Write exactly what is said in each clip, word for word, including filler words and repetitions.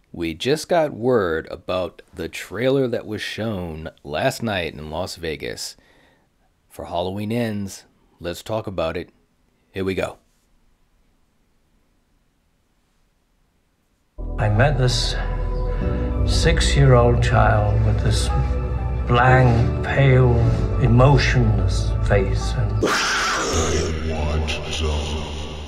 We just got word about the trailer that was shown last night in Las Vegas for Halloween Ends. Let's talk about it. Here we go. I met this six-year-old child with this blank, pale, emotionless face. And Nightwatch zone.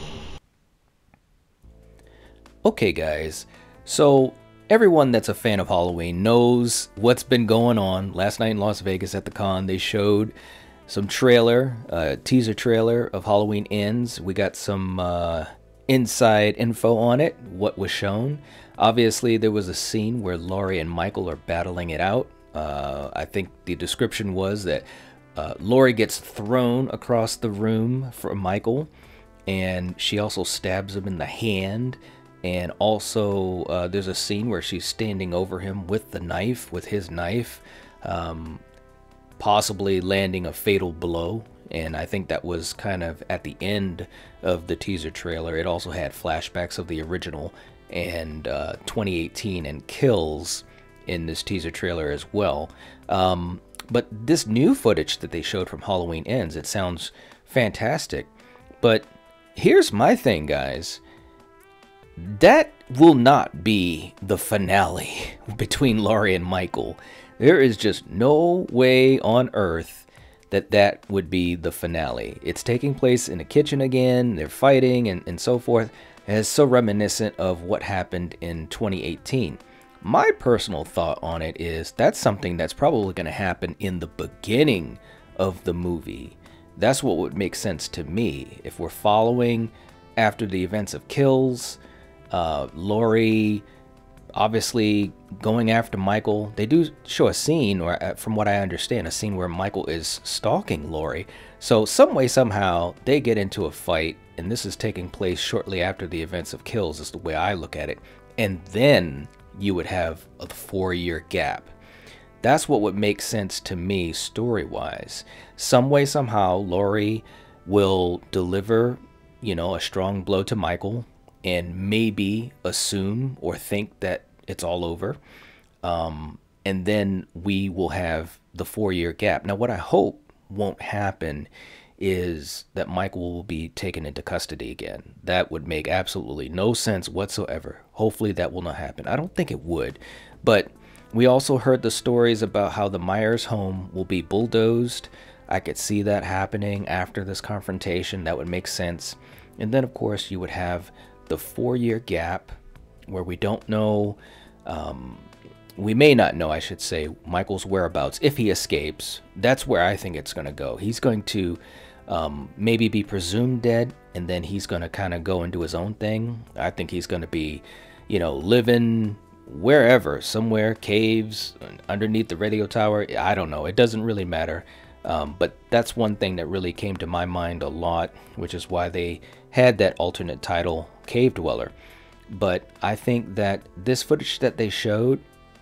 Okay, guys. So everyone that's a fan of Halloween knows what's been going on. Last night in Las Vegas at the con, they showed some trailer, uh, teaser trailer of Halloween Ends. We got some uh, inside info on it, what was shown. Obviously, there was a scene where Laurie and Michael are battling it out. Uh, I think the description was that uh, Laurie gets thrown across the room from Michael, and she also stabs him in the hand. And also, uh, there's a scene where she's standing over him with the knife, with his knife, um, possibly landing a fatal blow. And I think that was kind of at the end of the teaser trailer. It also had flashbacks of the original and uh, twenty eighteen and kills in this teaser trailer as well. Um, but this new footage that they showed from Halloween Ends, it sounds fantastic. But here's my thing, guys. That will not be the finale between Laurie and Michael. There is just no way on earth that that would be the finale. It's taking place in a kitchen again. They're fighting and, and so forth. And it's so reminiscent of what happened in twenty eighteen. My personal thought on it is that's something that's probably going to happen in the beginning of the movie. That's what would make sense to me. If we're following after the events of Kills, Uh, Laurie obviously going after Michael. They do show a scene, or uh, from what I understand, a scene where Michael is stalking Laurie. So some way, somehow, they get into a fight, and this is taking place shortly after the events of Kills, is the way I look at it. And then you would have a four-year gap. That's what would make sense to me story-wise. Some way, somehow, Laurie will deliver, you know, a strong blow to Michael, and maybe assume or think that it's all over. Um, and then we will have the four-year gap. Now, what I hope won't happen is that Michael will be taken into custody again. That would make absolutely no sense whatsoever. Hopefully that will not happen. I don't think it would. But we also heard the stories about how the Myers home will be bulldozed. I could see that happening after this confrontation. That would make sense. And then, of course, you would have the four-year gap where we don't know, um, we may not know, I should say, Michael's whereabouts if he escapes. That's where I think it's going to go. He's going to um, maybe be presumed dead, and then he's going to kind of go and do his own thing. I think he's going to be, you know, living wherever, somewhere, caves, underneath the radio tower. I don't know. It doesn't really matter. Um, but that's one thing that really came to my mind a lot, which is why they had that alternate title, Cave Dweller. But I think that this footage that they showed,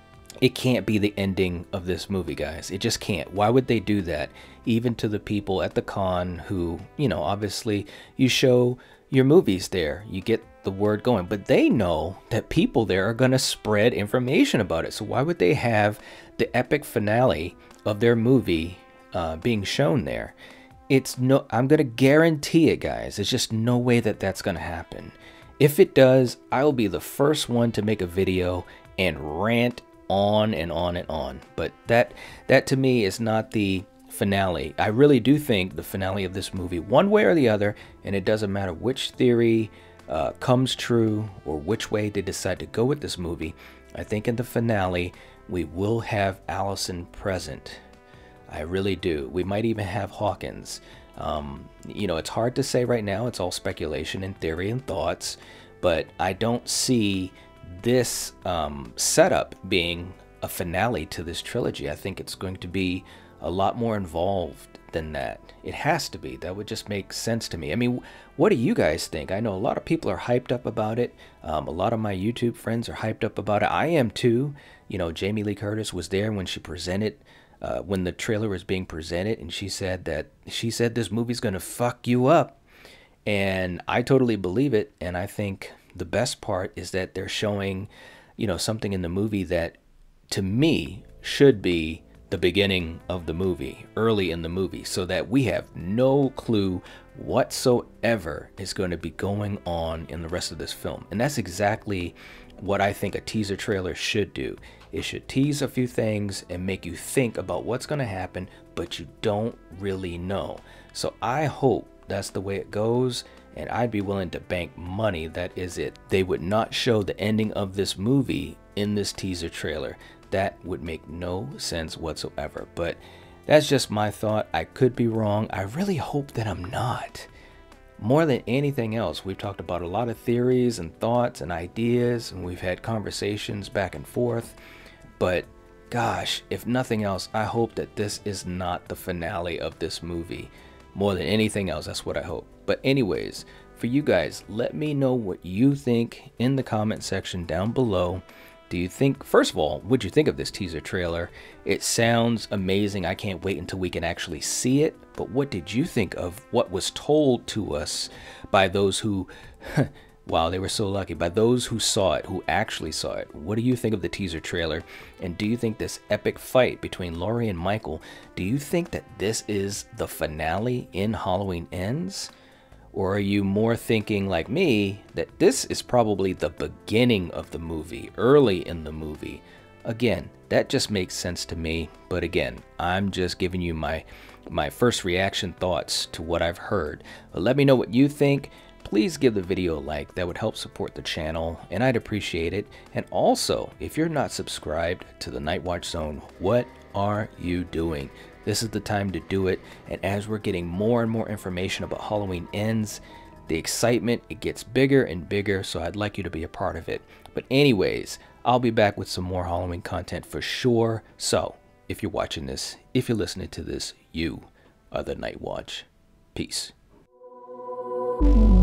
it can't be the ending of this movie, guys. It just can't. Why would they do that? Even to the people at the con who, you know, obviously you show your movies there, you get the word going, but they know that people there are going to spread information about it. So why would they have the epic finale of their movie Uh, being shown there? It's no, I'm gonna guarantee it, guys. There's just no way that that's gonna happen. If it does, I'll be the first one to make a video and rant on and on and on. But that that to me is not the finale. I really do think the finale of this movie, one way or the other, and it doesn't matter which theory uh, comes true or which way they decide to go with this movie, I think in the finale we will have Allison present. I really do. We might even have Hawkins. Um, you know, it's hard to say right now. It's all speculation and theory and thoughts. But I don't see this um, setup being a finale to this trilogy. I think it's going to be a lot more involved than that. It has to be. That would just make sense to me. I mean, what do you guys think? I know a lot of people are hyped up about it. Um, a lot of my YouTube friends are hyped up about it. I am too. You know, Jamie Lee Curtis was there when she presented Uh, when the trailer was being presented, and she said that she said this movie's gonna fuck you up, and I totally believe it. And I think the best part is that they're showing you know, something in the movie that to me should be the beginning of the movie, early in the movie, so that we have no clue whatsoever is going to be going on in the rest of this film. And that's exactly what I think a teaser trailer should do. It should tease a few things and make you think about what's going to happen, but you don't really know. So I hope that's the way it goes, and I'd be willing to bank money that is it. They would not show the ending of this movie in this teaser trailer. That would make no sense whatsoever, but that's just my thought. I could be wrong. I really hope that I'm not. More than anything else, we've talked about a lot of theories and thoughts and ideas, and we've had conversations back and forth, but gosh, if nothing else, I hope that this is not the finale of this movie. More than anything else, that's what I hope. But anyways, for you guys, let me know what you think in the comment section down below. Do you think, first of all, what'd you think of this teaser trailer? It sounds amazing. I can't wait until we can actually see it. But what did you think of what was told to us by those who, wow, they were so lucky, by those who saw it, who actually saw it? What do you think of the teaser trailer? And do you think this epic fight between Laurie and Michael, do you think that this is the finale in Halloween Ends? Or are you more thinking like me that this is probably the beginning of the movie, early in the movie? Again, that just makes sense to me. But again, I'm just giving you my my first reaction thoughts to what I've heard. But let me know what you think. Please give the video a like. That would help support the channel, and I'd appreciate it. And also, if you're not subscribed to the Nightwatch Zone, what are you doing? This is the time to do it. And as we're getting more and more information about Halloween Ends, the excitement, it gets bigger and bigger, so I'd like you to be a part of it. But anyways, I'll be back with some more Halloween content for sure. So if you're watching this, if you're listening to this, you are the Nightwatch. Peace.